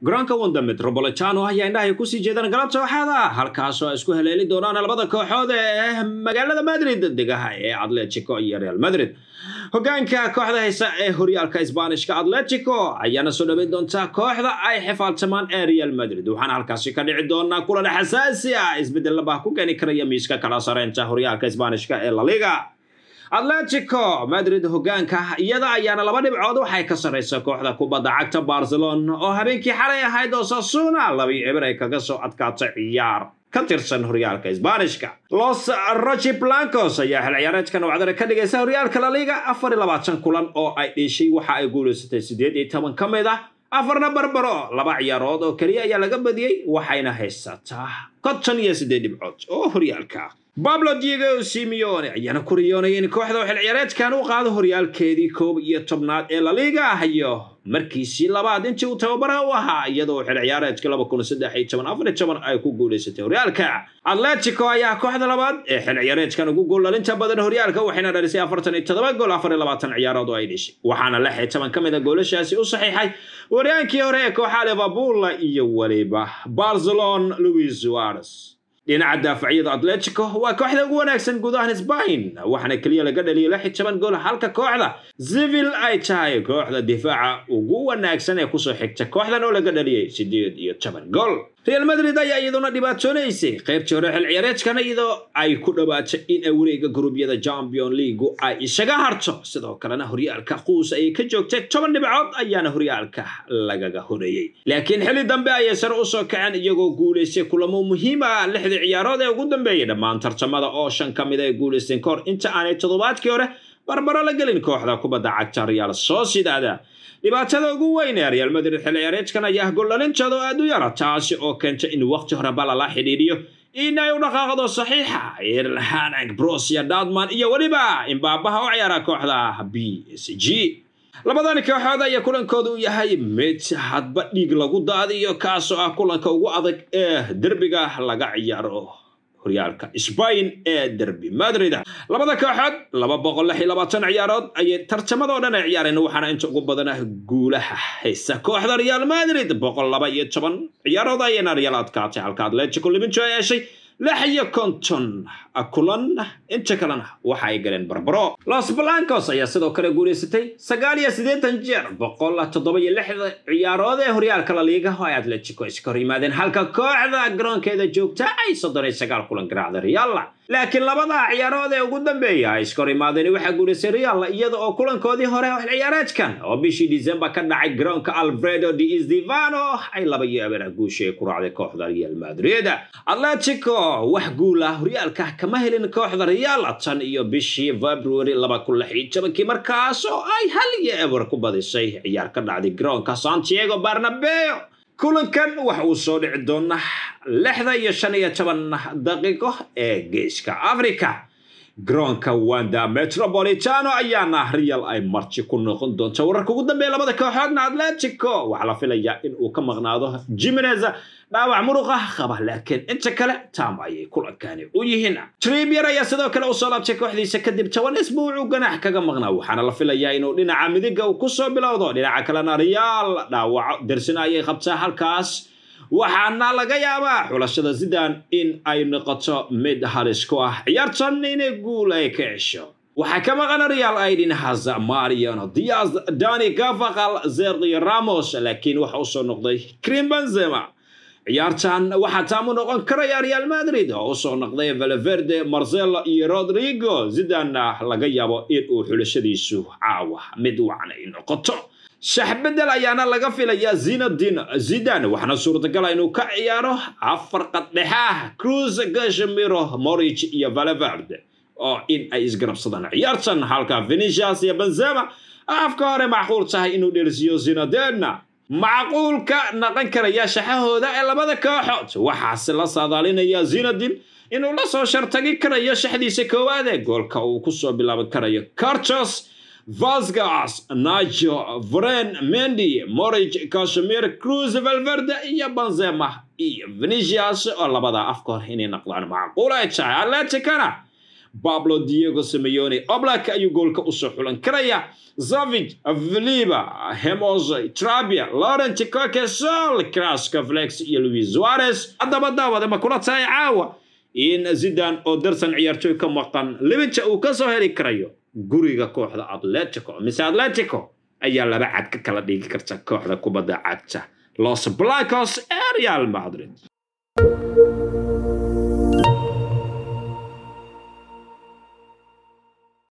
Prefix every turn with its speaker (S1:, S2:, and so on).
S1: garoonka Wanda Metropolitano ayaa indhaha ku sii jeedan galabta waxaada halkaas oo isku haleeli doonaan labada kooxood ee magaalada Madrid degaha ee Atletico iyo Real Madrid hogaanka kooxda haysa ee horyaalka Isbaanishka Atletico ayaana soo dhaweyn doonta kooxda ay xifaaltamaan ee Real Madrid waxaana halkaas ka dhici doona kulan xasaasi ah isbedel laba ku keeni karaya miiska kala sareynta horyaalka Isbaanishka ee La Liga Atletico Madrid hogaanka iyada ayaana laba dhibcood waxay ka sareysaa kooxda kubadda cagta Barcelona oo habeenkii xalay ahayd Osasuna 2-0 ay kaga soo adkaatay ciyaar ka tirsan horyaalka Isbaanishka Los Rojiblancos ayaa xil ciyaareedkan wacdara ka dhigaysa horyaalka La Liga 24 kulan oo ay dhashay waxa ay guuleysatay 18 kamid ah afarna barbaro laba ciyaarood oo kaliya ayaa laga badiyay waxayna haysataa 58 dhibcood oo horyaalka Pablo Diego Simeone ayaana ku riyoonay in kooxda xil ciyaareedkan uu qaado horyaalkeedii 11aad ee La Liga hayo markiisii labaad intii uu tababaro u ahaa iyadoo xil ciyaareedka 2013-14 ay ku guuleysatay horyaalka Atletico ayaa kooxda labaad ee xil ciyaareedkan ugu goolinta badan horyaalka waxayna dhalisay 47 gool 24 ciyaarood oo ay dhashay waxaana 16 kamid ah goolashaasi u saxiixay wariyaankii hore ee kooxda Liverpool iyo waliba Barcelona Luis Suarez dhinaca daafacyada Atletico waa kooxda ugu wanaagsan gudaha Spain waxaana kaliya laga dhaliyay 16 gool halka kooxda Sevilla ay tahay kooxda difaaca ugu wanaagsan ee ku soo xigta kooxdan oo laga dhaliyay 18 gool Real Madrid ayaa iyaduna dhibaatoonaysay qaybtii hore xil ciyaareedkan iyadoo ay ku dhawaatay in ay wareega gruubyada Champions League ay isaga harto sidoo kalena horyaalka quus ay ka joogtay 10 dhibcood ayaana horyaalka lagaga horeeyay laakiin xilli dambe ayay sare u soo kaceen iyagoo guuleysay kulamo muhiim ah ciyaarood ee ugu dambeeyay dhammaan tartamada oo 5 kamid ah guuleysteen kor inta aanay toddobaadkii hore barbaro la gelin kooxda kubadda cagta Real Sociedad dhibaatada ugu weyn ee Real Madrid xil ciyaareedkan ayaa goolalinsado aad u yar taasi oo keentay in waqti hore bal la xidhiidhiyo in ay u dhaqaaqdo saxiixa Erling Borussia Dortmund iyo waliba Mbappe oo ciyaara kooxda PSG labadan kooxood ayaa kulankoodu u yahay mid hadba dhig lagu daadiyo kaas oo ah kulanka ugu adag ee derbiga laga ciyaaro horyaalka Spain ee derbi Madrid labada kooxood 226 ciyaarood ay tartamada dhan ay ciyaareen waxaana inta ugu badan guulaha haysa kooxda Real Madrid 212 ciyaarood ayna Real adkaatay halka Atletico Liminto ay heshay 56 kulan inta kalena waxa ay galeen barbaro Los Blancos ayaa sidoo kale guuleysatay 89 jeer 176 ciyaarood ee horyaalka La Liga oo ay Atletico iska yimaadeen halka kooxda garoonkeeda joogta ay 39 kulan garaacday Real laakiin labada ciyaarood ee ugu dambeeyay ay iska yimaadeen waxa guuleysay Real iyada oo kulankoodii hore xil ciyaareedkan oo bishii December ka dhacay garoonka Alfredo Di Stéfano ay 2-0 guushay ku raacday kooxda Real Madrid Atletico wax guul ah horyaalka kama helin kooxda Real tan iyo bishii February 2016 markaas oo ay 1-0 ku badisay ciyaar ka dhacday garoonka Santiago Bernabeu kulankan waxa uu soo dhici doona 15 daqiiqo ee geeska Afrika garoonka Wanda Metropolitano ayaana Real ay marti ku noqon doonto wararka ugu dambeeya labada kooxoodna Atletico waxa la filayaa in uu ka maqnaado Jimenez dhaawac muruqa qaba laakiin inta kale taam ay kulankani u yihiin Trippier ayaa sidoo kale u soo laabtay kooxdiisa kadib 10 isbuuc uu ganax kaga maqnaa waxaana la filayaa inuu dhinaca midiga uu ku soo bilowdo dhinaca kalena Real dhaawac darsinayay qabtaa halkaas waxaana laga yaabaa xulashada Zidane in ay noqoto mid halis ku ah ciyaartan inay guul ay ka hesho waxa ka maqan Real Aiden Hazard Mariano Diaz Dani Carvajal Sergio Ramos laakiin waxa uu soo noqday Karim Benzema ciyaartan waxa taamu noqon karaya Real Madrid oo soo noqday Valverde Marcelo iyo Rodrigo Zidane laga yaabo in uu xulashadiisu caawa mid wacan ay noqoto shaxbadal ayaana laga filayaa Zidane waxana suurtagal ah inuu ka ciyaaro afar qadhexa Cruz Casemiro Modric iyo Valverde oo in ay isgarabsadaan ciyaartan halka Vinicius iyo Benzema afka hore macquul tahay inuu dheelsiyo Zidane macquulka naqan karaya shaxahooda ee labada kooxood waxaase la saadaalinaya Zidane inuu la soo shartagi karayo shaxdiisa koowaad ee goolka uu ku soo bilaaban karayo Carlos Vazquez, Nacho, Varane, Mendy, Modric, Casemiro, Cruz, Valverde iyo Benzema iyo Vinicius oo labada afka inay noqdaan macquul ay tahay Atletico Pablo Diego Simeone Oblak ayuu goolka u soo xulan karaya Savic Vliba Hermoso Trabia Laurent Koscielny Sol Kraska Flex iyo Luis Suarez haddaba daawada ma kula tahay caawa in Zidane oo darsan ciyaartoy ka maqan libinta uu ka soo heli karayo guriga kooxda Atletico mise Atletico ayaa laba cad ka kala dhigi karta kooxda kubadda cagta Los Blancos ee Real Madrid